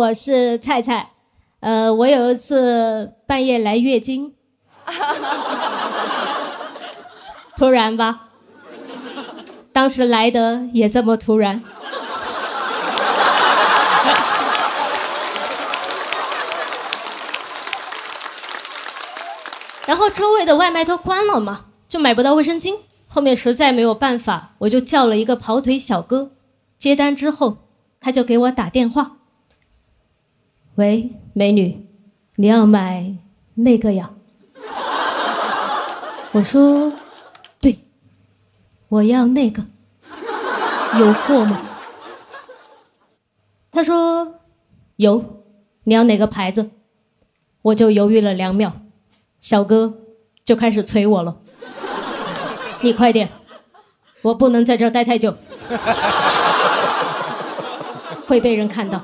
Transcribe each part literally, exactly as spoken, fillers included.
我是菜菜，呃，我有一次半夜来月经，突然吧，当时来的也这么突然。然后周围的外卖都关了嘛，就买不到卫生巾，后面实在没有办法，我就叫了一个跑腿小哥，接单之后他就给我打电话，喂，美女，你要买那个呀？我说对，我要那个，有货吗？他说有，你要哪个牌子？我就犹豫了两秒，小哥就开始催我了，你快点，我不能在这儿待太久，会被人看到。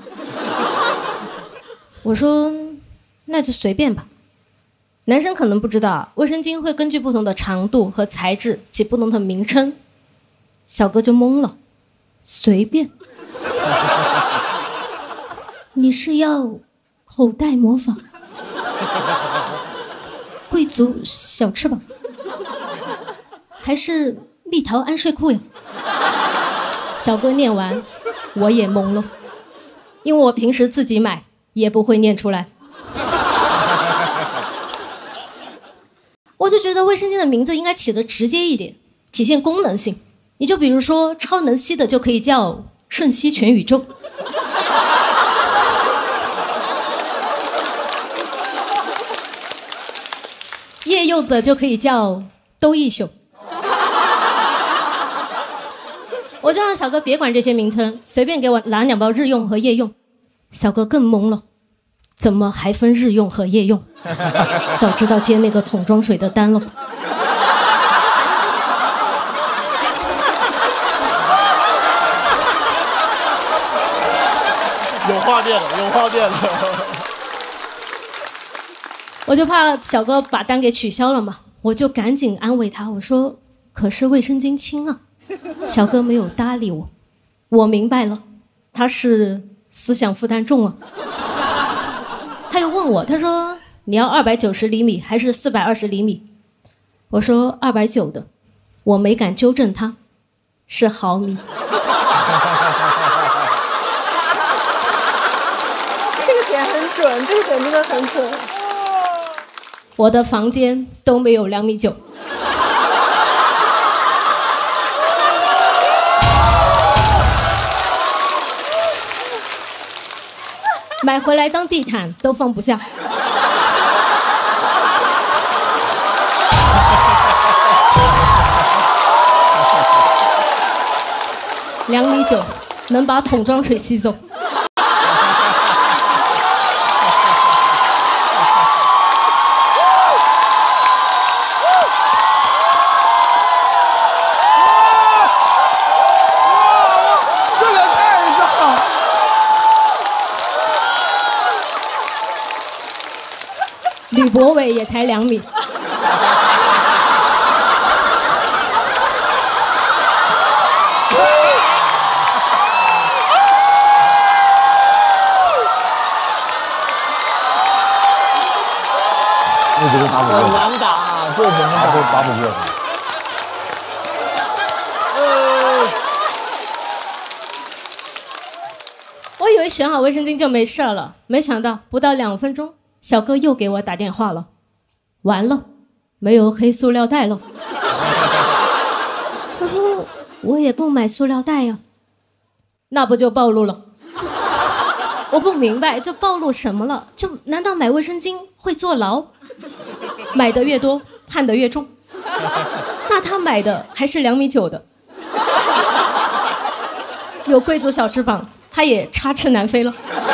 我说那就随便吧。男生可能不知道，卫生巾会根据不同的长度和材质起不同的名称。小哥就懵了，随便。你是要口袋魔法，贵族小翅膀，还是蜜桃安睡裤呀？小哥念完我也懵了，因为我平时自己买也不会念出来。我就觉得卫生巾的名字应该起得直接一点，体现功能性。你就比如说超能吸的就可以叫瞬吸全宇宙，夜用的就可以叫兜一宿。我就让小哥别管这些名称，随便给我拿两包日用和夜用。小哥更懵了，怎么还分日用和夜用？早知道接那个桶装水的单了。 有画面了，有画面了。 我就怕小哥把单给取消了嘛，我就赶紧安慰他，我说可是卫生巾轻啊。小哥没有搭理我，我明白了，他是思想负担重啊。他又问我，他说你要二百九十厘米还是四百二十厘米？我说二百九的，我没敢纠正他，是毫米。 这个点很准，这个点真的很准。 我的房间都没有两米九。买回来当地毯都放不下。两米九能把桶装水吸走。吕博伟也才两米。 那这个打不过， 很难打， 这怎么打都打不过。 我以为选好卫生巾就没事了，没想到不到两分钟，小哥又给我打电话了。完了，没有黑塑料袋了。他说我也不买塑料袋呀，那不就暴露了？我不明白这暴露什么了？就难道买卫生巾会坐牢？买的越多判的越重。那他买的还是两米九的，有贵族小翅膀，他也插翅难飞了。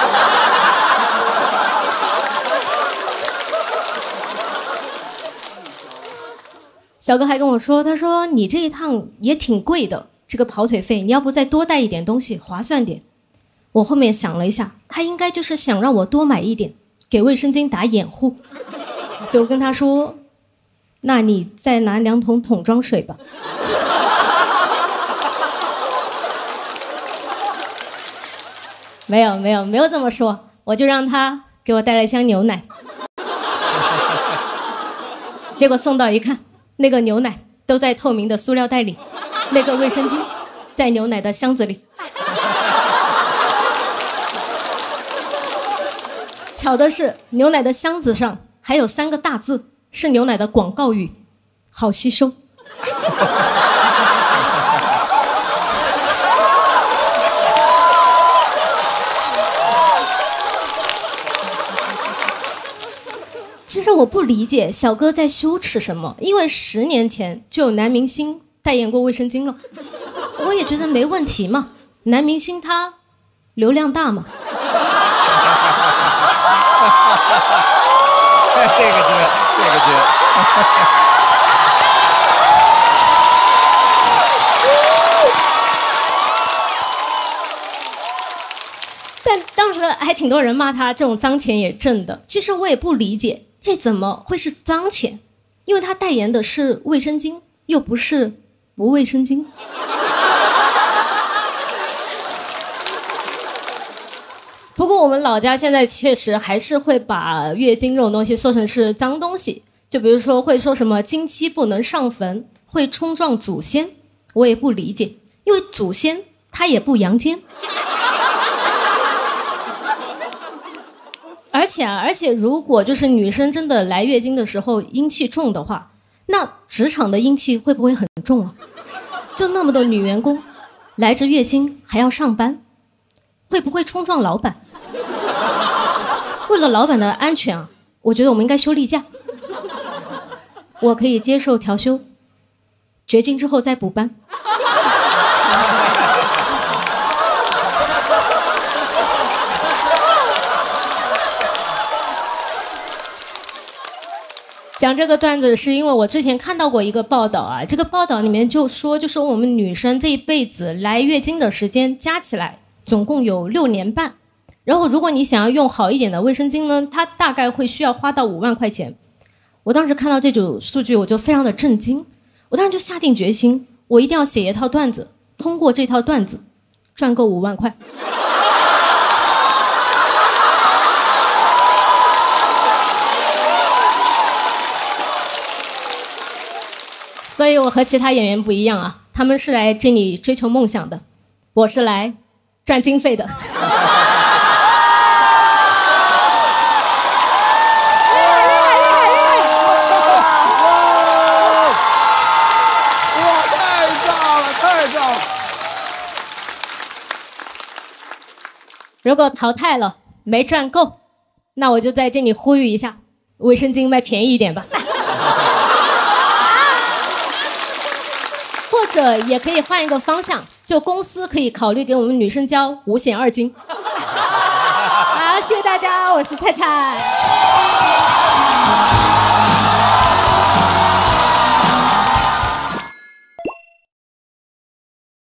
小哥还跟我说，他说你这一趟也挺贵的，这个跑腿费你要不再多带一点东西划算点。我后面想了一下，他应该就是想让我多买一点，给卫生巾打掩护。所以我跟他说，那你再拿两桶桶装水吧。没有没有没有这么说， 我就让他给我带了一箱牛奶。结果送到一看，那个牛奶都在透明的塑料袋里，那个卫生巾在牛奶的箱子里。巧的是，牛奶的箱子上还有三个大字，是牛奶的广告语：好吸收。其实我不理解小哥在羞耻什么，因为十年前就有男明星代言过卫生巾了，我也觉得没问题嘛，男明星他流量大嘛。 这个接，这个接。 但当时还挺多人骂他这种脏钱也挣的，其实我也不理解这怎么会是脏钱，因为他代言的是卫生巾，又不是不卫生巾。不过我们老家现在确实还是会把月经这种东西说成是脏东西，就比如说会说什么经期不能上坟，会冲撞祖先，我也不理解，因为祖先他也不阳间。而且啊，而且如果就是女生真的来月经的时候阴气重的话，那职场的阴气会不会很重啊？就那么多女员工来着月经还要上班，会不会冲撞老板？为了老板的安全啊，我觉得我们应该休例假。我可以接受调休，绝经之后再补班。讲这个段子是因为我之前看到过一个报道啊，这个报道里面就说，就是我们女生这一辈子来月经的时间加起来总共有六年半，然后如果你想要用好一点的卫生巾呢，它大概会需要花到五万块钱。我当时看到这组数据我就非常的震惊，我当时就下定决心，我一定要写一套段子，通过这套段子赚够五万块。所以我和其他演员不一样啊，他们是来这里追求梦想的，我是来赚经费的。 哇，太炸了，太炸了！ 如果淘汰了没赚够，那我就在这里呼吁一下，卫生巾卖便宜一点吧。或者也可以换一个方向，就公司可以考虑给我们女生交五险二金。好，谢谢大家，我是菜菜。